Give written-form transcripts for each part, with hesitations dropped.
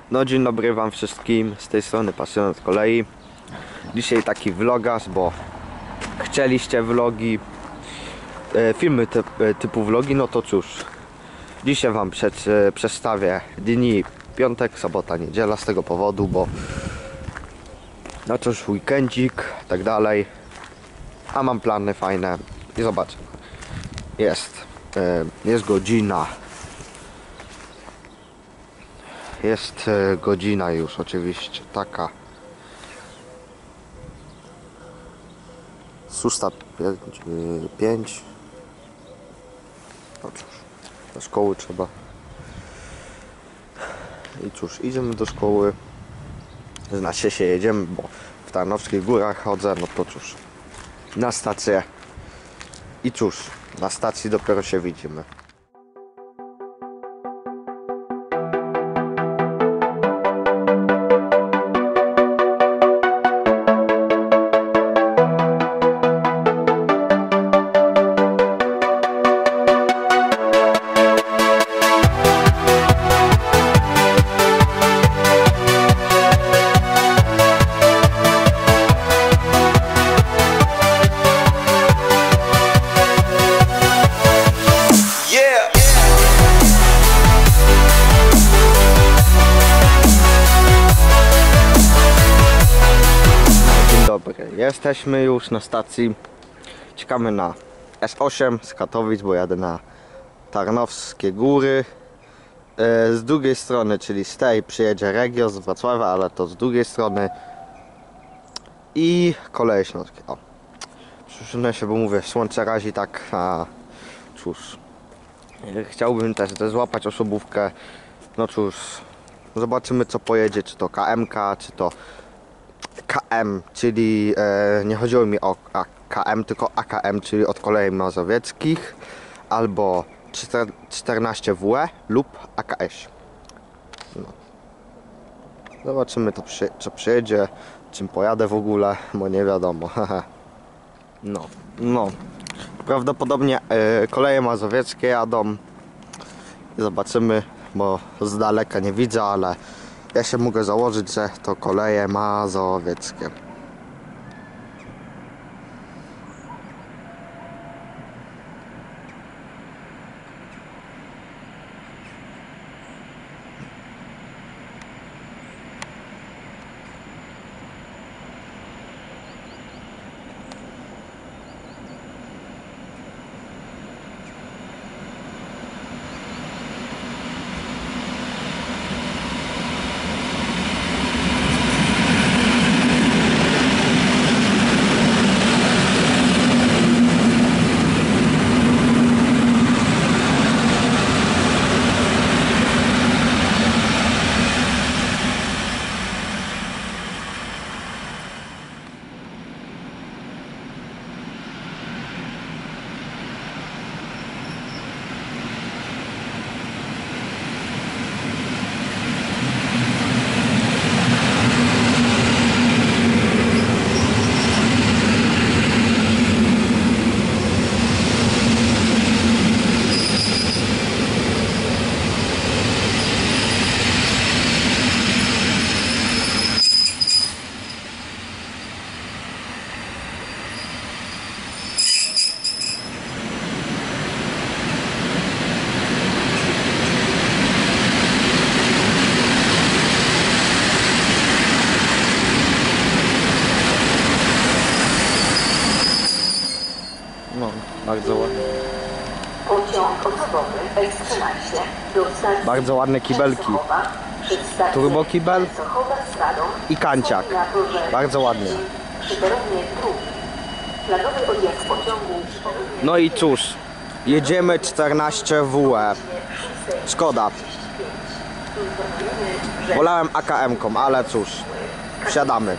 No dzień dobry wam wszystkim, z tej strony Pasjonat Kolei. Dzisiaj taki vlogas, bo chcieliście vlogi, filmy typu vlogi, no to cóż. Dzisiaj wam przedstawię dni piątek, sobota, niedziela z tego powodu, bo no cóż, weekendzik, tak dalej. A mam plany fajne i zobaczę. Jest godzina. Jest godzina już oczywiście taka 6:05. No cóż, do szkoły trzeba. I cóż, idziemy do szkoły. Znaczy się jedziemy, bo w Tarnowskich Górach chodzę, no to cóż, na stację. I cóż, na stacji dopiero się widzimy. Jesteśmy już na stacji. Czekamy na S8 z Katowic, bo jadę na Tarnowskie Góry. Z drugiej strony, czyli z tej, przyjedzie Regio z Wrocławia, ale to z drugiej strony. I Koleje Śląskie. O, przyszynę się, bo mówię, słońce razi tak. A cóż, chciałbym też złapać osobówkę. No cóż, zobaczymy co pojedzie, czy to KMK, czy to KM, czyli nie chodziło mi o KM, tylko AKM, czyli od Kolei Mazowieckich, albo 14WE lub AKS. No. Zobaczymy to co przyjedzie, czym pojadę w ogóle, bo nie wiadomo. No. Prawdopodobnie Koleje Mazowieckie jadą. Zobaczymy, bo z daleka nie widzę, ale ja się mogę założyć, że to Koleje Mazowieckie. No, bardzo ładnie. Pociąg osobowy S13 do stacji Bardzo ładne kibelki. Turbo kibel i kanciak. Bardzo ładnie. No i cóż, jedziemy 14WE. Szkoda. Wolałem AKM-ką, ale cóż, wsiadamy.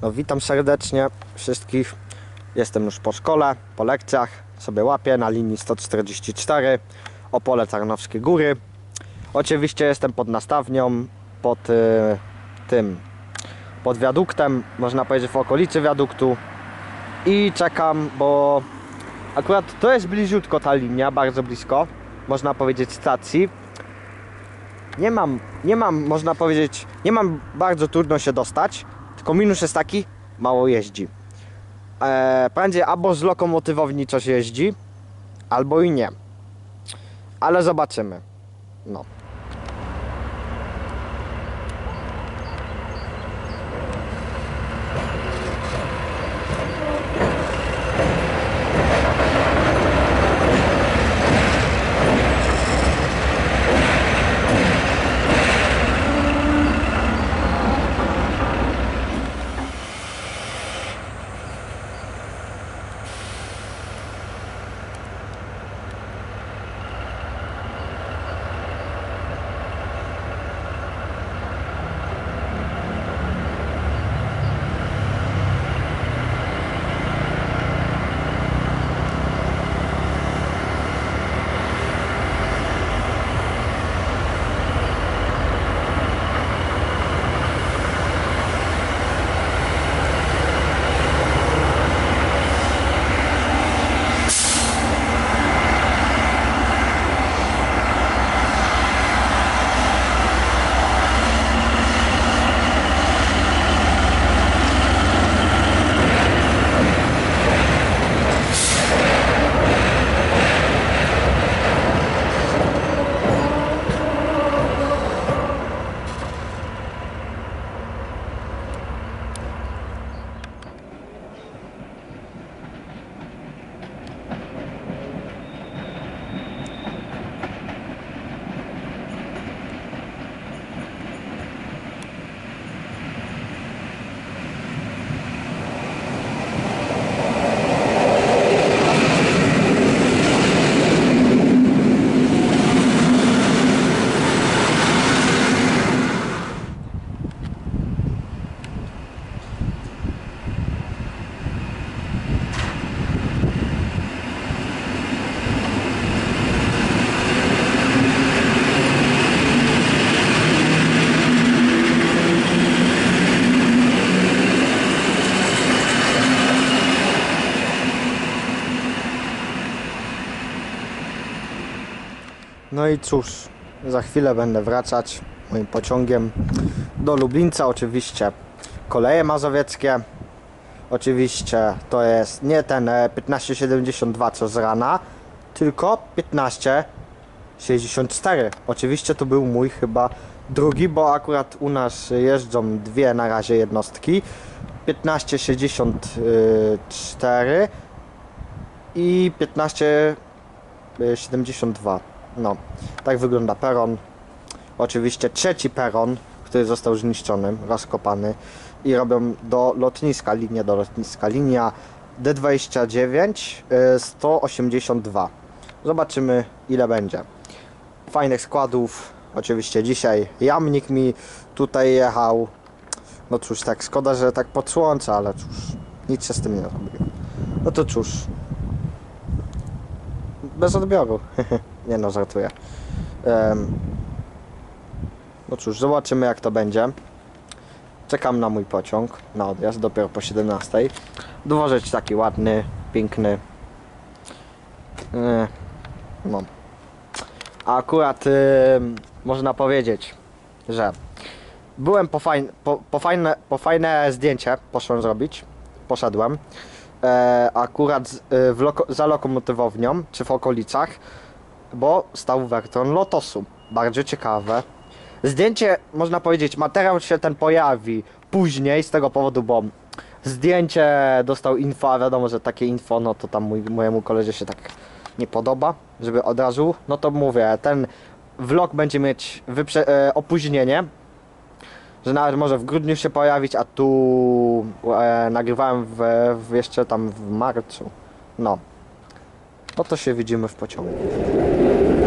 No, witam serdecznie wszystkich. Jestem już po szkole, po lekcjach. Sobie łapię na linii 144 Opole Tarnowskie Góry. Oczywiście jestem pod nastawnią, pod wiaduktem, można powiedzieć w okolicy wiaduktu. I czekam, bo akurat to jest bliziutko ta linia, bardzo blisko, można powiedzieć, stacji. Nie mam, można powiedzieć, nie mam bardzo trudno się dostać, tylko minus jest taki, mało jeździ. Prędzej albo z lokomotywowni coś jeździ, albo i nie. Ale zobaczymy. No. No i cóż, za chwilę będę wracać moim pociągiem do Lublińca. Oczywiście koleje mazowieckie. Oczywiście to jest nie ten 1572 co z rana, tylko 1564. Oczywiście to był mój chyba drugi, bo akurat u nas jeżdżą dwie na razie jednostki. 1564 i 1572. No, tak wygląda peron. Oczywiście trzeci peron, który został zniszczony, rozkopany, i robią do lotniska, linia D29 182. Zobaczymy, ile będzie. Fajnych składów. Oczywiście dzisiaj jamnik mi tutaj jechał. No cóż, tak szkoda, że tak pod słońce, ale cóż, nic się z tym nie zrobiło. No to cóż, bez odbioru. Nie no, żartuję. No cóż, zobaczymy, jak to będzie. Czekam na mój pociąg, na odjazd, dopiero po 17. Dworzec taki ładny, piękny. No. A akurat można powiedzieć, że byłem po fajne zdjęcie, poszedłem. Akurat za lokomotywownią, czy w okolicach, bo stał Werton Lotosu. Bardzo ciekawe. Zdjęcie, można powiedzieć, materiał się ten pojawi później z tego powodu, bo zdjęcie dostał info, a wiadomo, że takie info, no to tam mojemu koledze się tak nie podoba, żeby od razu, no to mówię, ten vlog będzie mieć opóźnienie, że nawet może w grudniu się pojawić, a tu nagrywałem jeszcze tam w marcu. No to się widzimy w pociągu.